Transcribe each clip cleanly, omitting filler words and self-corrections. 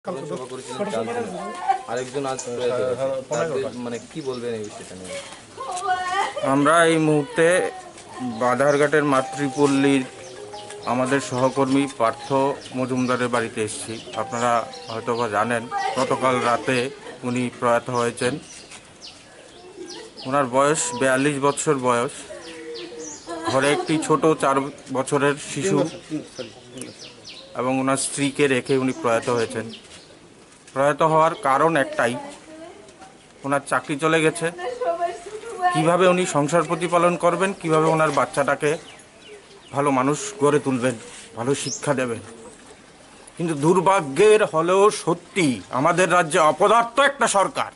সভা করেছিলেন আরেকজন আজ মানে কি বলবেন এই বিষয়টা নিয়ে? আমরা এই মুহূর্তে বাধারঘাটের মাতৃপল্লীর আমাদের সহকর্মী পার্থ মজুমদারের বাড়িতে এসেছি। আপনারা হয়তো বা জানেন, গতকাল রাতে উনি প্রয়াত হয়েছেন। ওনার বয়স 42 বছর বয়স। ঘরে একটি ছোট 4 বছরের শিশু এবং ওনার স্ত্রীকে রেখে উনি প্রয়াত হয়েছেন। প্রয়াত হওয়ার কারণ একটাই, ওনার চাকরি চলে গেছে। কিভাবে উনি সংসার প্রতিপালন করবেন, কিভাবে ওনার বাচ্চাটাকে ভালো মানুষ গড়ে তুলবেন, ভালো শিক্ষা দেবেন। কিন্তু দুর্ভাগ্যের হলেও সত্যি, আমাদের রাজ্যে অপদার্থ একটা সরকার।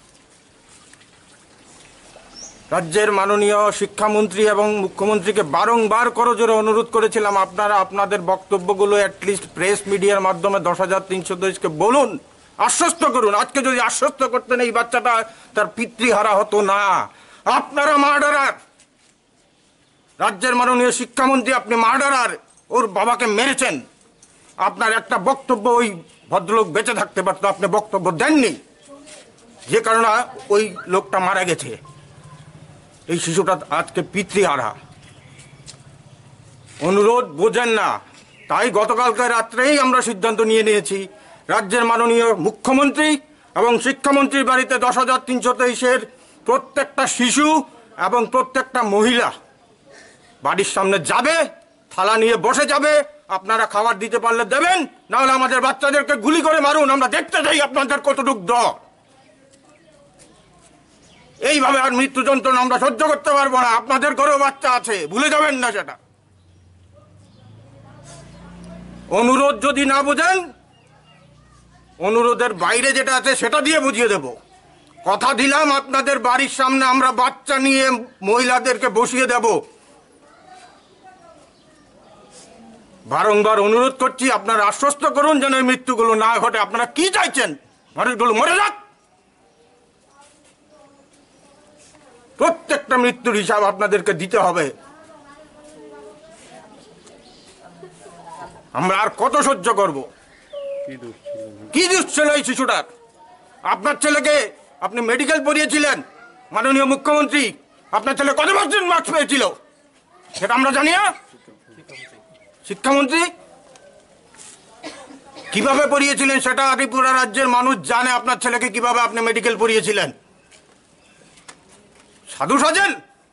রাজ্যের মাননীয় শিক্ষামন্ত্রী এবং মুখ্যমন্ত্রীকে বারংবার করজোরে অনুরোধ করেছিলাম, আপনারা আপনাদের বক্তব্যগুলো অ্যাটলিস্ট প্রেস মিডিয়ার মাধ্যমে 10,323-কে বলুন, আশ্বস্ত করুন। আজকে যদি আশ্বস্ত করতেন, এই বাচ্চাটা তার পিতৃহারা হতো না। আপনারা মার্ডারার, রাজ্যের মাননীয় শিক্ষামন্ত্রী, আপনি মার্ডারার। ওর বাবাকে মেরেছেন। আপনার একটা বক্তব্য ওই ভদ্রলোক বেঁচে থাকতে পারত, আপনি বক্তব্য দেননি, যে কারণে ওই লোকটা মারা গেছে। এই শিশুটা আজকে পিতৃহারা। অনুরোধ বোঝেন না, তাই গতকালকে রাত্রেই আমরা সিদ্ধান্ত নিয়ে নিয়েছি, রাজ্যের মাননীয় মুখ্যমন্ত্রী এবং শিক্ষামন্ত্রীর বাড়িতে 10,323-এর প্রত্যেকটা শিশু এবং প্রত্যেকটা মহিলা বাড়ির সামনে যাবে, থালা নিয়ে বসে যাবে। আপনারা খাবার দিতে পারলে দেবেন, নাহলে আমাদের বাচ্চাদেরকে গুলি করে মারুন। আমরা দেখতে চাই আপনাদের কতটুক দর। এইভাবে আর মৃত্যু যন্ত্রণা আমরা সহ্য করতে পারবো না। আপনাদের ঘরেও বাচ্চা আছে, ভুলে যাবেন না সেটা। অনুরোধ যদি না বোঝেন, অনুরোধের বাইরে যেটা আছে সেটা দিয়ে বুঝিয়ে দেব। কথা দিলাম, আপনাদের বাড়ির সামনে আমরা বাচ্চা নিয়ে মহিলাদেরকে বসিয়ে দেব। বারংবার অনুরোধ করছি, আপনারা আশ্বস্ত করুন যেন এই মৃত্যুগুলো না ঘটে। আপনারা কি চাইছেন? মানুষগুলো মরে যাক। প্রত্যেকটা মৃত্যুর হিসাব আপনাদেরকে দিতে হবে। আমরা আর কত সহ্য করব? কি দোষ ছিল এই শিশুটার? আপনার ছেলেকে আপনি মেডিকেল পড়িয়েছিলেন, মাননীয় মুখ্যমন্ত্রী। আপনার ছেলে কত পার্সেন্ট মার্কস পেয়েছিল সেটা আমরা জানি না। শিক্ষামন্ত্রী কিভাবে পড়িয়েছিলেন সেটা ত্রিপুরা রাজ্যের মানুষ জানে। আপনার ছেলেকে কিভাবে আপনি মেডিকেল পড়িয়েছিলেন? সাধু সাজেন?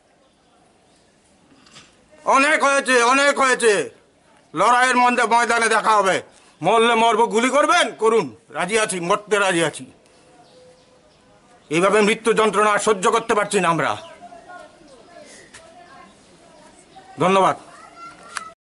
অনেক হয়েছে, অনেক হয়েছে। লড়াইয়ের ময়দানে দেখা হবে। মরলে মরবো, গুলি করবেন করুন, রাজি আছি, মরতে রাজি আছি। এইভাবে মৃত্যু যন্ত্রণা সহ্য করতে পারছি না আমরা। ধন্যবাদ।